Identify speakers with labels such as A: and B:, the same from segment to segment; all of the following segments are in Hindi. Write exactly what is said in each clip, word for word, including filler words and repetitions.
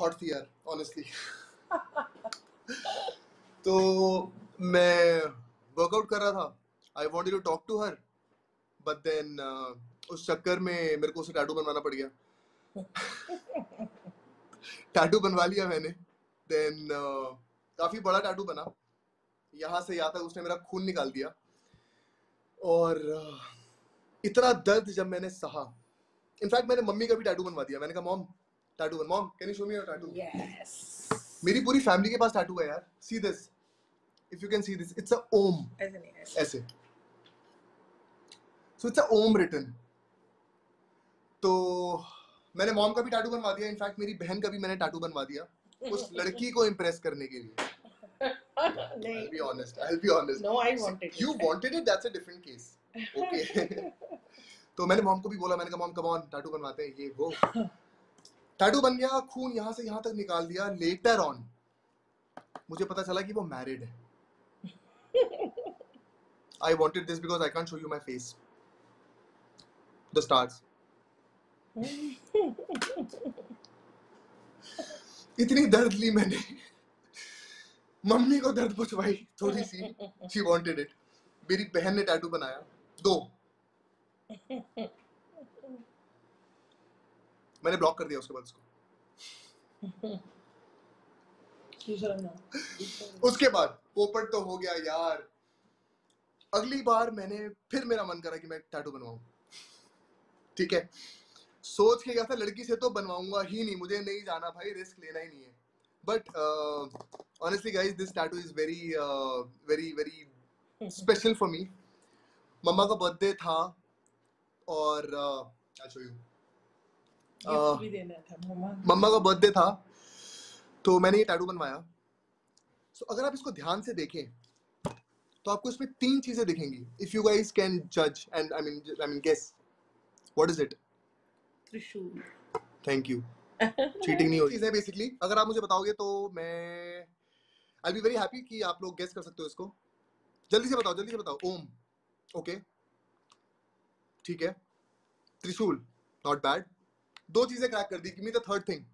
A: हॉट थी यार ऑनेस्टली। तो मैं वर्कआउट कर रहा था, I wanted to talk to her, but then उस चक्कर में मेरे को उसे टैटू बनवाना पड़ गया। टैटू बनवा लिया मैंने, देन uh, काफी बड़ा टैटू बना, यहाँ से यहाँ तक उसने मेरा खून निकाल दिया। और uh, इतना दर्द जब मैंने सहा, इनफैक्ट मैंने मम्मी का भी टैटू बनवा दिया। मैंने कहा मॉम टैटू बन, mom can you show me your tattoo.
B: Yes,
A: मेरी पूरी फैमिली के पास टैटू है यार। See this, if you can see this, it's a Om,
B: ऐसे नहीं, ऐसे
A: ऐसे, so it's a Om written. तो मैंने मॉम का भी टैटू बनवा दिया, इनफैक्ट मेरी बहन का भी मैंने टैटू बनवा दिया, उस लड़की को इम्प्रेस करने के लिए।
B: नहीं,
A: I'll be honest, I'll be honest.
B: no, I wanted
A: You
B: it.
A: wanted it, that's a different case. Okay. तो मैंने मॉम को भी बोला, मैंने कहा मॉम कम ऑन टैटू बनवाते हैं, ये वो। टैटू बन गया, खून यहाँ से यहाँ तक निकाल दिया। लेटर ऑन मुझे पता चला कि वो मैरिड है। I wanted this because I can't show you my face. The stars. इतनी दर्द ली मैंने, मम्मी को दर्द पहुंचवाई थोड़ी सी, शी वांटेड इट। मेरी बहन ने टैटू बनाया, दो, मैंने ब्लॉक कर दिया उसके बाद उसको।
B: दूसरा ना,
A: उसके बाद पोपट तो हो गया यार। अगली बार मैंने फिर मेरा मन करा कि मैं टैटू बनवाऊं, ठीक है। सोच के गया था लड़की से तो बनवाऊंगा ही नहीं, मुझे नहीं जाना भाई, रिस्क लेना ही नहीं है। But honestly guys, this tattoo is very very very special for me. मम्मा का बर्थडे था और आई शो यू,
B: गिफ्ट भी देना था मम्मा।
A: मम्मा का बर्थडे था तो मैंने ये टैटू बनवाया। सो so, अगर आप इसको ध्यान से देखें तो आपको इसमें तीन चीजें दिखेंगी। इफ यू गाइस कैन जज and I mean I mean guess what is it.
B: त्रिशूल।
A: थैंक यू, चीटिंग नहीं होगी। चीजें बेसिकली अगर आप मुझे बताओगे तो मैं आई बी वेरी हैप्पी कि आप लोग गेस कर सकते हो इसको। जल्दी से बताओ, जल्दी से बताओ। ओम, ओके, ठीक है। त्रिशूल, नॉट बैड। दो चीजें क्रैक कर दी, give me the third thing.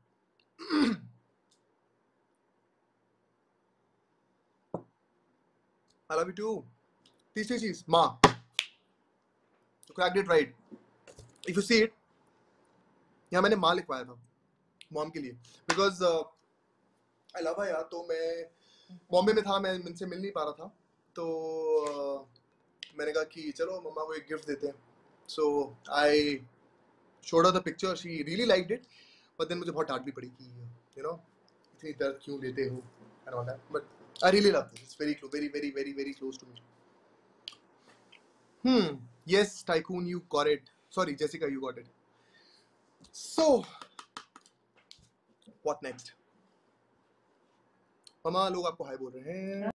A: I love you too. तीसरी चीज, माँ। You cracked it right. If you see it, यहाँ मैंने माँ लिखवाया था मॉम के लिए, बिकॉज आई लव her यार। तो मैं बॉम्बे में था, मैं इनसे मिल नहीं पा रहा था, तो uh, मैंने कहा कि चलो मम्मा को एक गिफ्ट देते हैं। सो आई showed her the picture, she really liked it, but then मुझे बहुत डांट भी पड़ी कि you know इतनी दर्द क्यों देते हो and all that, but I really love this. It's very close, very very very very close to me. Hmm. Yes, Tycoon, you got it. Sorry, Jessica, you got it. So, what next? मम्मा लोग आपको हाय बोल रहे हैं।